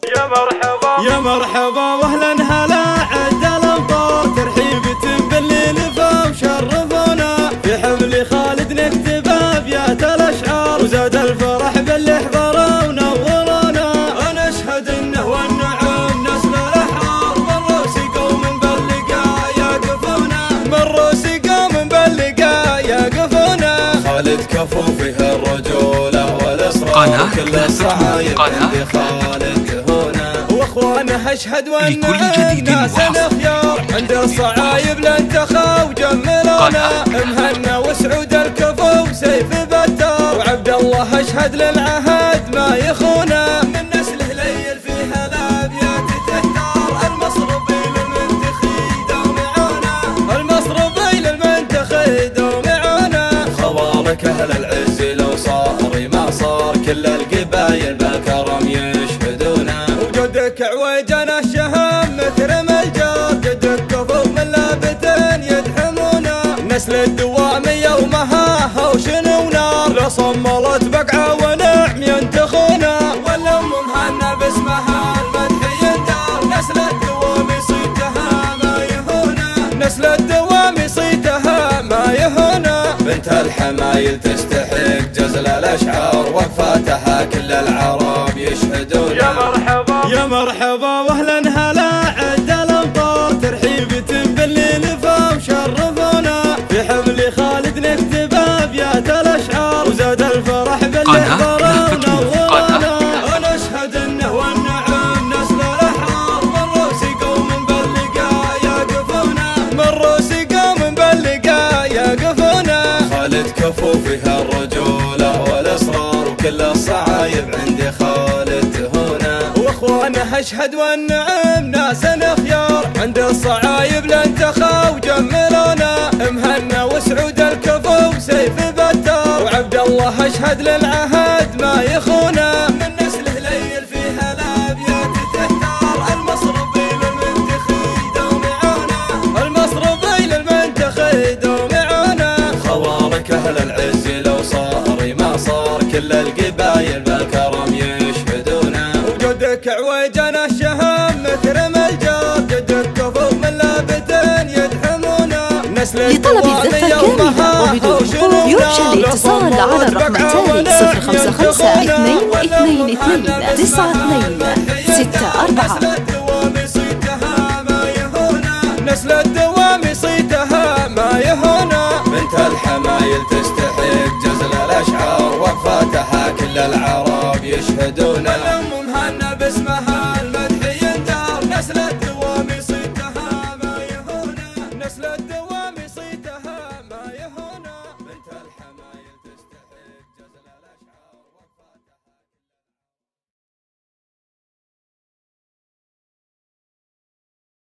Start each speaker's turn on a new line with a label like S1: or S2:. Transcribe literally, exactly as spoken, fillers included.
S1: يا مرحبا
S2: يا مرحبا واهلا هلا عد الامطار ترحيبة بالليل فمشرفونا في حفل خالد نكتب ابيات الاشعار وزاد الفرح باللي حضروا ونورونا ونشهد انه والنعم نسل الاحرار مروس قوم باللقاء يقفونا مروس قوم باللقاء يقفونا خالد كفو فيه الرجوله والاصرار كل الصعايب عند خالد هنا واخوانه اشهد والنعم ناس الخيار عند الصعايب لن تخاو جملونا مهنا وسعود الكفو سيف بتار وعبد الله اشهد للعهد ما يخونا من نسله ليل فيها الابيات تهتار المصربي للمنتخي دومعونا المصربي للمنتخي دومعونا خوارك اهل العز لو صار ما صار كل القبايل بالكرم يشهدونا وجدك عويجنا الشهم مثرم الجار جدك كفو من لابت يدحمونا نسل الدوام يومها هوش ونار لصملت بقعه ونعم ينتخونا والام مهنا باسمها المدح يندار نسل الدوام صيتها ما يهونا نسل الدوام صيتها ما يهونا بنت الحمايل تستحق جزل الاشعار وقفاتها كل العرب يشهدون
S1: يا مرحبا
S2: يا مرحبا واهلا هلا عد الامطار ترحيبة بالليل فمشرفونا في حفل خالد نكتب ابيات الاشعار وزاد الفرح باللي حضروا ونورونا ونشهد انه والنعم نسل الاحرار مروس قوم باللقاء يقفونا مروس قوم باللقاء يقفونا خالد كفو فيها الرجوله والاصرار وكل الصعايب عند خالد هنا واخوانه اشهد والنعم ناس خيار عند الصعايب لن تخاو جملونا مهنا وسعود الكفو سيف بتار وعبد الله اشهد للعهد ما يخونا من نسله ليل فيها الابيات تهتار المصربي للمنتخي دومعونا المصربي للمنتخي دومعونا خوارك اهل العز لو صار ما صار كل القبايل بالكرم يشهدونا وجدك عويجنا الشهم مثرم الجار جدك كفو من لابت يدحمونا نسل
S3: لطلب الزفة كاملة وبدون حقوق يرجى الاتصال على الرقم التالي صفر خمسة خمسة اثنين اثنين اثنين تسعة اثنين ستة أربعة
S2: نسل الدوام صيتها ما يهونا بنت الحمايل تستحق جزل الاشعار وقفاتها كل العرب يشهدون الام مهنا باسمها